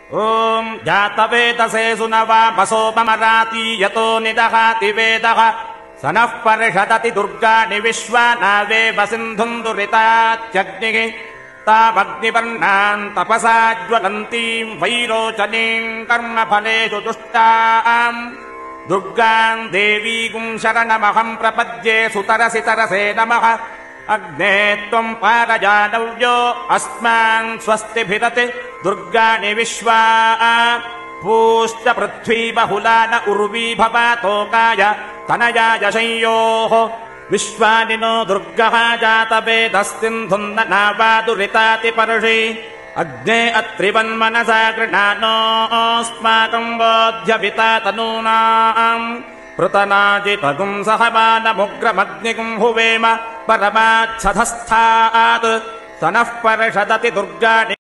ॐ जातवेदसे सुनवामसोपमराति यतो निदहाति वेदः स नः परिषदति दुर्गाणि विश्वानावेव सिन्धुम् दुरितात्यग्निः तामग्निवर्णाम् तपसा ज्वलन्तीम् वैरोचनीम् कर्मफलेषु तुष्टाम् दुर्गाम् देवीगुम् शरणमहम् प्रपद्ये सुतरसि तरसे नमः अग्ने त्वम् पारजानव्यो अस्मान् स्वस्तिभिरति दुर्गाणि विश्वा पूश्च पृथ्वी बहुला न उर्वी भवातोकाय तनयाय शंयोः विश्वानि नो दुर्गः जातवेदस्सिन्धुम् न नावादुरिताति पर्षि अग्ने अत्रिवन्मनसा गृह्णानोऽस्माकम् बोध्यपिता तनूनाम् पृतनाजिपगुम् सहमानमुग्रमग्निगुम् हुवेम परमाच्छधस्थात् स नः परिषदति दुर्गाणि